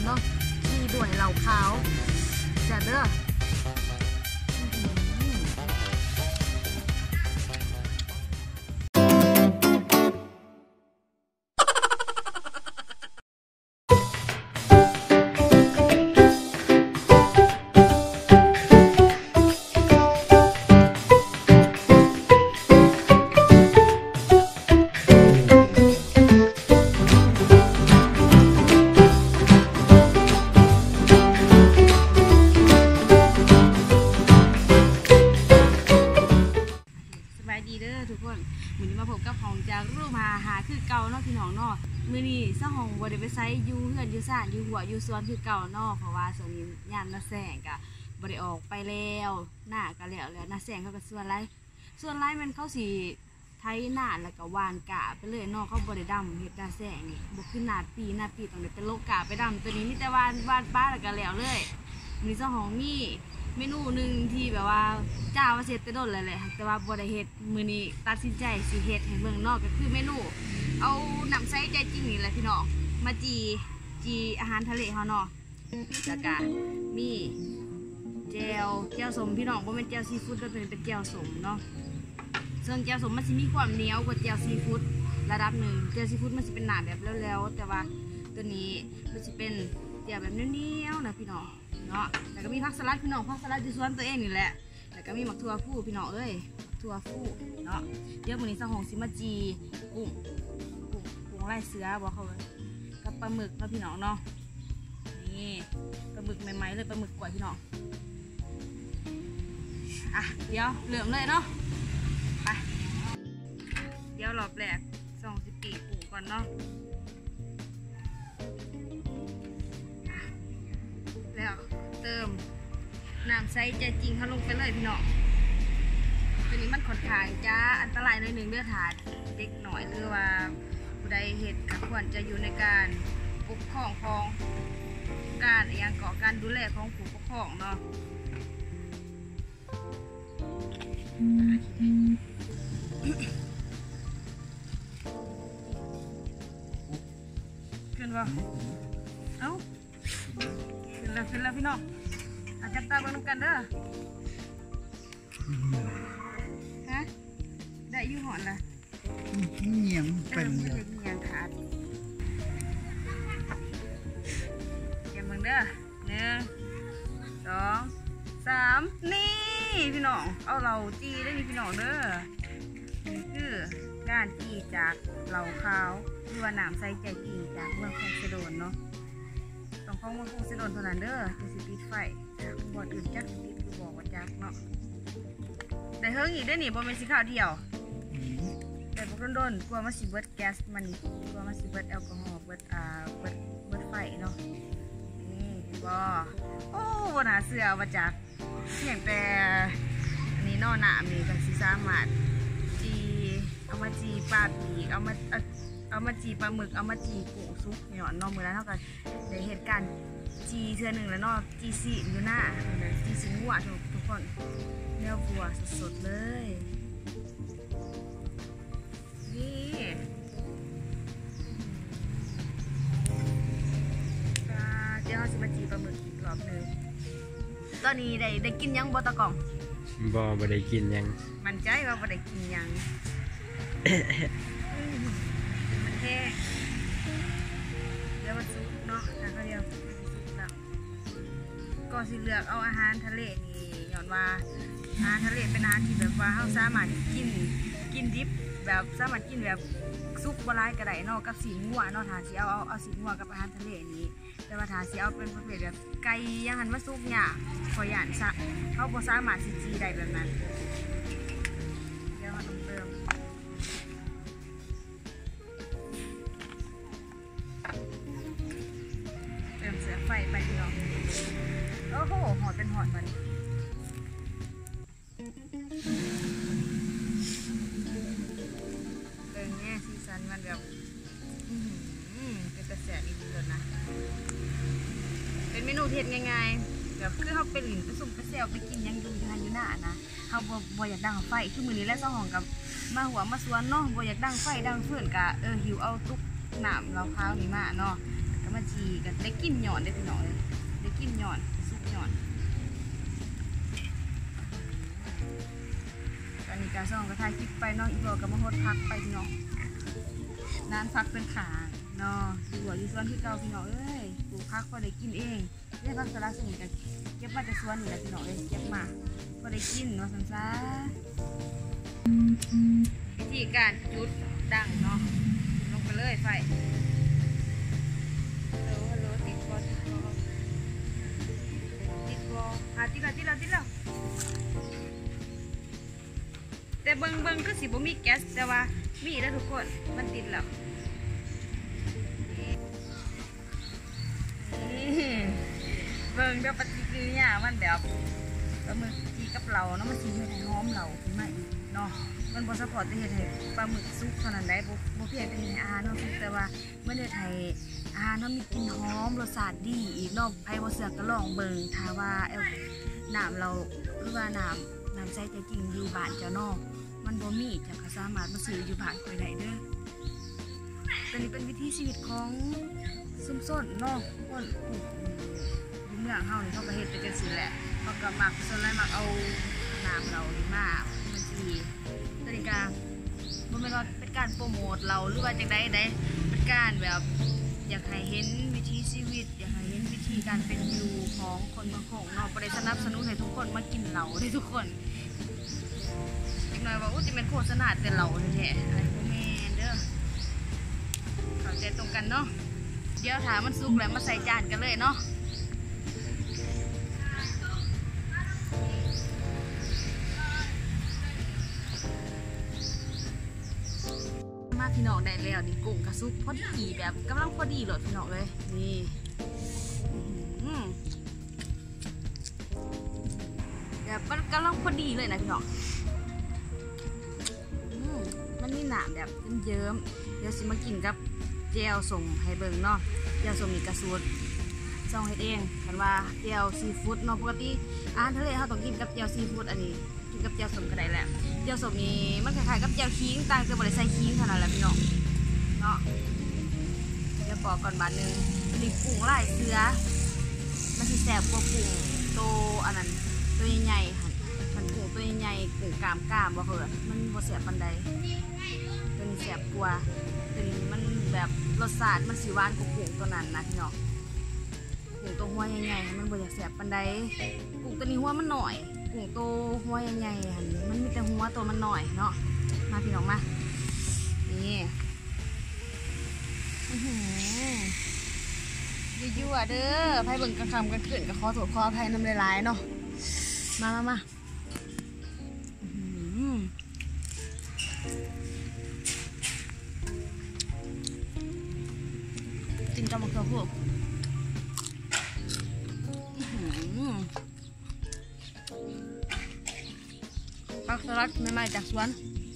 นาะมีด้วยเหล่าขาวแซ่บเด้อดีเด้อทุกคนมื้อนี้มาพบกับของจากรูปหาคือเก่าเนาะพี่น้องเนาะมื้อนี้ซะห้องบ่ได้ไปไสอยู่เฮือนอยู่ซ่านอยู่หัวอยู่สวนคือเก่าเนาะเพราะว่าส่วนนี้ยามน้าแสงก็บ่ได้ออกไปแล้วหน้าก็แล้วน้าแสงเขาก็ส่วนไรมันเขาสิไถหน้าแล้วก็หว่านกะไปเลยเนาะเขาบ่ได้ดำเฮ็ดน้าแสงนี่บ่คือหน้าปีต้องได้เป็นโลกะไปดำตัวนี้มีแต่หว่านป้าแล้วก็แล้วเลยมื้อซะห้องมีเมนูหนึ่งที่แบบว่าเจ้าว่าเสร็จไปโดนเลยแหละแต่ว่าบ่ได้เฮ็ดมื้อนี้ตัดสินใจสิเฮ็ดให้เมืองนอกก็คือเมนูเอาน้ำใสใจจริงนี่แหละพี่น้องมาจีอาหารทะเลเฮาเนาะแล้วก็มีแจ่วสมพี่น้องบ่แม่นแจ่วซีฟู้ดเป็นแจ่วสมเนาะส่วนแจ่วสมมันสิมีความเหนียวกว่าแจ่วซีฟู้ดระดับหนึ่งแจ่วซีฟู้ดมันสิเป็นหนาแบบแล้วแต่ว่าตัวนี้มันสิเป็นแจ่วแบบเหนียวๆนะพี่น้องเนาะแล้วก็มีผักสลัดพี่น้องผักสลัดอยู่สวนตัวเองนี่แหละแล้วก็มีหมักถั่วฟูพี่น้องเอ้ยถั่วฟูเนาะเดี๋ยวมื้อนี้สะหองสิมาจีกุ้งลายเสือบอกเขาเลยกับปลาหมึกเนาะพี่น้องเนาะนี่ปลาหมึกใหม่ๆเลยปลาหมึกกล้วยพี่น้องอ่ะเดี๋ยวเริ่มเลยเนาะไปเดี๋ยวรอบแรก20 ปีกุ้งก่อนเนาะแล้วเติมน้ำใสใจจริงเขาลงไปเลยพี่น้องตัวนี้มันค่อนข้างจะอันตรายหน่อยหนึ่งเลือดถาดเด็กหน่อยหรือว่าผู้ใดเหตุควรจะอยู่ในการปกครองของการอย่างก่อการดูแลของผู้ปกครองเนาะขึ้นวะเอ้าขึ้นแล้วพี่น้องอาจจะตาเบิ่งกันเด้อฮะได้อยู่หอนละเงียงเป็นเงียงขาดเก็บมึงเด้อ1 2 3นี่พี่น้องเอาเราจีได้นี่พี่น้องเด้อนี่คือการจีจากเหล่าขาวหรือว่าน้ำใสใจจีจากเมืองคงเซโดนเนาะต้องของเมืองคงเซโดนเท่านั้นเด้อจะสิปิดไฟบ่อื่นจักติดคือบอกว่าจักเนาะแต่เฮิงอีกได้นี่บ่เป็นสีขาวเดียวแต่พวกโดนกลัวมาสิเบิดแก๊สมันนี่กลัวมาสิเบิดแอลกอฮอล์เบิดไฟเนาะนี่บ่โอ้บ่น่าเชื่อว่าจักเพียงแต่อันนี้นอหนามนี่ก็สิสามารถเอามาจีปลาปีกเอามาจีปลาหมึกเอามาจีกุ้งซุปเนี่ยนอกมือแล้วเท่ากันในเหตุการณ์จีเทือหนึ่งแล้วนอกจีซีอยู่หน้าจีซีหัวทุกคนเนื้อวัวสดๆเลยนี่เดี๋ยวเราจะมาจีปลาหมึกอีกรอบนึงตอนนี้ได้กินยังบ่ตะกล่องบ่ได้กินยังมันใจว่าบ่ได้กินยังมันแห้งเดี๋ยวมันสุกเนาะแล้วก็เดี๋ยวสุกแล้วก็สิเลือกเอาอาหารทะเลนี่ย้อนว่าอาหารทะเลเป็นอาหารที่แบบว่าเราสามารถกินดิบแบบสามารถกินแบบซุปบะไรกระไดเนาะกับสีงัวเนาะถ้าสิเอาสีงัวกับอาหารทะเลนี้แต่ว่าถ้าสิเอาเป็นประเภทแบบไก่ย่างหันมาซุปเนี่ยขอหยานซะเขาบ่สามารถสิจีได้แบบนั้นเดี๋ยวเราต้องเติมเสือไฟไปพี่น้องโอ้โหหอดเป็นหอดมันเนี่ยซีซันมันแบบเป็นกระแสอีกเลยนะเป็นเมนูเทศง่ายๆแบบคือเขาเป็นหลินไปสุ่มกระแสไปกินยังอยู่หน้านะเขาบ่อยากดังไฟคือมือนี้และสองกับมาหัวมาสวนเนาะบ่อยากดังไฟดังเพื่อนกะหิวเอาตุ๊กหนามเราข้าวนี่มาเนาะก็ก็มาจีกันได้กินหย่อนได้พี่น้องเลยได้กินหย่อนซุปหย่อนตอนนี้การซ่องก็ถ่ายคลิปไปเนาะอีกบอกก็มาโฮดพักไปพี่น้องนานพักเป็นขาเนาะอยู่หัวอยู่สวนที่เก่าพี่น้องเอ้ยปลูกพักพอได้กินเองได้พักสลัดสนิทกันเก็บมาจากสวนนี่แหละพี่น้องเลยเก็บมาพอได้กินเนาะสันซ่าวิธีการจุดดังเนาะลงไปเลยไฟฮัลโหลติดบอติดบอติดแล้วแต่เบิ่งก็สิบ่มีแก๊สแต่ว่ามีแล้วทุกคนมันติดแล้วเบิ่งเดี๋ยวปฏิกิริยามันแบบปลาหมึกจีกับเราเนาะมันสิเฮ็ดให้หอมเราขึ้นมาอีกเนาะมันบ่ซัพพอร์ตจะเฮ็ดให้ปลาหมึกสุกเท่านั้นได้บ่เพียงแต่เฮ็ดให้อาหารเนาะแต่ว่ามันเฮ็ดให้อาหารเนาะมีกลิ่นหอมรสชาติดีอีกเนาะไผบ่เชื่อก็ลองเบิ่งถ้าว่าน้ำเราหรือว่าน้ำใส่ใจจริงอยู่บ้านเจ้าเนาะมันบ่มีเจ้าก็สามารถมาซื้ออยู่บ้านข่อยได้เด้อตัวนี้เป็นวิถีชีวิตของซุ่มซ่นเนาะคนอยู่เมืองเฮานี่เขาก็เฮ็ดไปจังซี่แหละเขาก็มักส่วนหลายมักเอาน้ำเรานี่มามันสิตัวนี้ก็บ่แม่นว่าเป็นการโปรโมทเราหรือว่าจังใดเป็นการแบบอยากให้เห็นวิถีชีวิตอยากให้เห็นวิธีการเป็นอยู่ของคนเมืองโขงเนาะบ่ได้สนับสนุนให้ทุกคนมากินเหล้าได้ทุกคนอีกหน่อยว่าจะเป็นโฆษณาแต่เหล้าแท้ๆอะไรบ่แม่นเด้อเข้าใจตรงกันเนาะเดี๋ยวถามมันสุกแล้วมาใส่จานกันเลยเนาะมาพี่น้องได้แล้วนี่กุ้งกระซุกพอดีแบบกำลังพอดีเลยพี่น้องเลยนี่แบบมันกำลังพอดีเลยนะพี่น้องมันนี่หนาแบบเยิ้มๆเดี๋ยวสิมากินกับเจลส่งให้เบิ่งเนาะเจลส่งมีกระสุนส่งให้เองกันว่าเจลซีฟู้ดเนาะปกติอาหารทะเลเขาต้องกินกับเจลซีฟู้ดอันนี้กินกับเจลส้มก็ได้แหละเจลส้มนี่มันคล้ายๆกับเจลขิงต่างแต่บ่ได้ใส่ขิงขนาดนั้นพี่น้องเนาะเดี๋ยวบอกก่อนบาทนึงนี่กุ้งลายเสือมันสิแสบกว่ากุ้งโตอันนั้นตัวใหญ่ๆค่ะมันกุ้งตัวใหญ่ๆกุ้งกามบ่เหรอมันบ่แสบปานใดตัวนี้แสบกว่าตัวนี้มันแบบรสชาติมันสิหวานกว่ากุ้งตัวนั้นนะพี่น้องกุ้งตัวหัวใหญ่ๆมันบ่อยากแสบปานใดกุ้งตัวนี้หัวมันหน่อยกุ้งตัวหัวใหญ่ๆหันมันมีแต่หัวตัวมันหน่อยเนาะมาพี่น้องมานี่ยั่วๆเด้อไพ่เบิ่งกระคำกันขึ้นกับคอโถคอไพ่น้ำลายๆเนาะมากินกับมะเขือพวกผักสลัดใหม่ๆจากสวน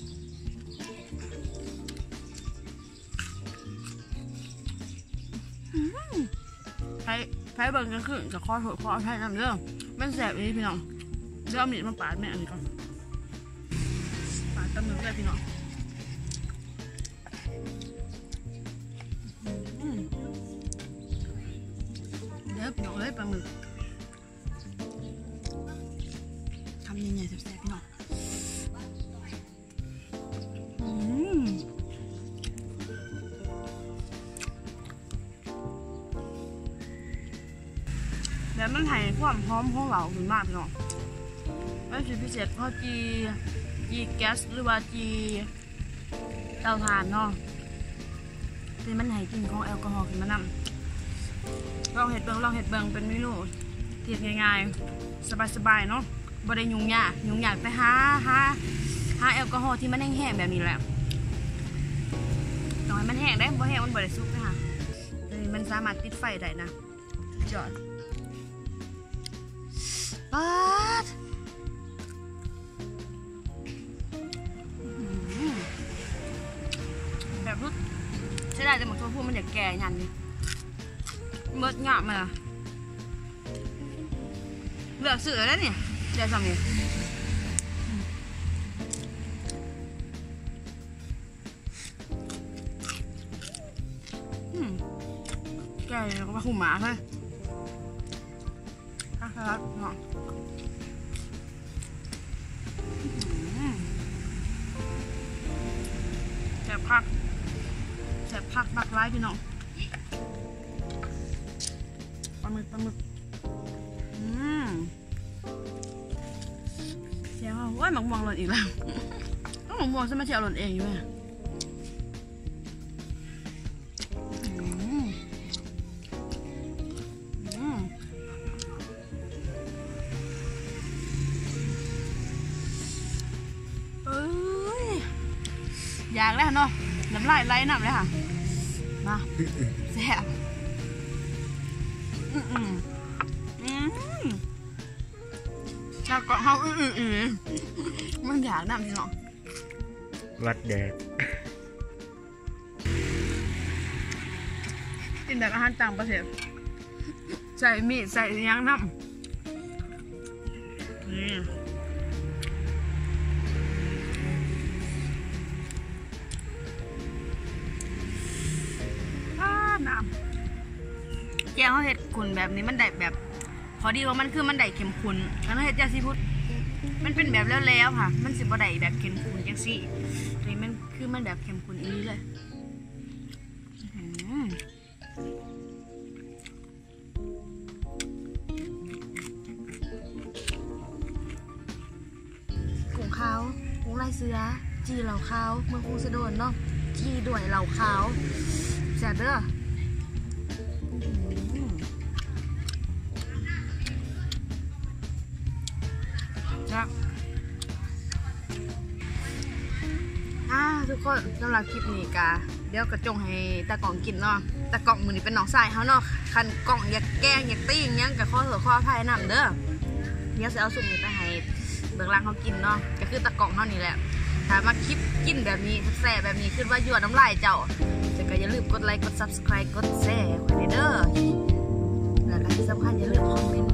ไผ่เบิ่งกันขึ้นกับคอโถคอไผ่น้ำเด้อมันแสบเลยพี่น้องเดี๋ยวเอามีดมาปาดแม่อันนี้ก่อนปาดตำลึงเลยพี่น้องเดี๋ยวพี่น้องเลยปลาหมึกทำยังไงแสบๆพี่น้องแล้วมันให้ความหอมของเราขึ้นมากพี่น้องไม่ใช่พิเศษเพราะจีแก๊สหรือว่าจีเตาถ่านเนาะแต่มันให้กลิ่นของแอลกอฮอล์ขึ้นมานำลองเห็ดเบิงเป็นเมนูเทียบง่ายๆสบายๆเนาะบ่ได้ยุ่งยากไปหาแอลกอฮอล์ที่มันแห้งๆแบบนี้แหละต้องให้มันแห้งได้บ่แห้งมันบ่ได้สุกนะคะมันสามารถติดไฟได้นะจอดปัดแบบรุดใช่ได้แต่หมกตัวพูมันอยากแก่ยันนี่เมื่องาบมาเลือกสื่อแล้วเนี่ยเดี๋ยวสั่งนี่แกก่แล้วก็มาหุ่มหมาเลยครับเนาะแซ่บพักบักไร้พี่น้องปลาหมึกเชียวว่าหมักม่วงหล่นอีกแล้วต้องหมักม่วงใช่ไหมเชียวหล่นเองอยู่ไหมอยากแล้วเนาะน้ำลายไหลหนักเลยค่ะมาแซ่บแล้วก็เขามันอยากนำพี่น้องวัดแดดกินแต่อาหารต่างประเทศใส่มีดใส่ยังน้ำนี่น้ำแกงเขาเห็ดขุ่นแบบนี้มันได้แบบพอดีว่ามันคือมันได้เค็มขุ่นอันนั้นเห็ดยาซีพุทธมันเป็นแบบแล้วค่ะมันสิบ่ได้แบบเค็มขุ่นจังสินี่มันคือมันแบบเค็มขุ่นอีนี้เลยกุ้งขาวกุ้งลายเสือจีเหล่าขาวเมืองกรุงสะโดนเนาะจีด้วยเหล่าขาวแซ่บเด้อทุกคนสำหรับคลิปนี้กะเดี๋ยวกระจงให้ตากล่องกินเนาะตากล่องมือนี้เป็นน้องสายเขาเนาะคันกล่องอยากแกงอยากตี้อย่างเงี้ยกับข้อเสือข้อพายน้ำเด้อเดี๋ยวจะเอาสุ่มนี้ไปให้เบื้องล่างเขากินเนาะก็คือตากล่องเท่านี้แหละถ้ามาคลิปกินแบบนี้แซ่บแบบนี้ขึ้นว่ายั่วน้ำลายเจ้าจะก็อย่าลืมกดไลค์กด subscribe กดแชร์ไว้เด้อแล้วก็ที่สำคัญอย่าลืมคอมเมนต์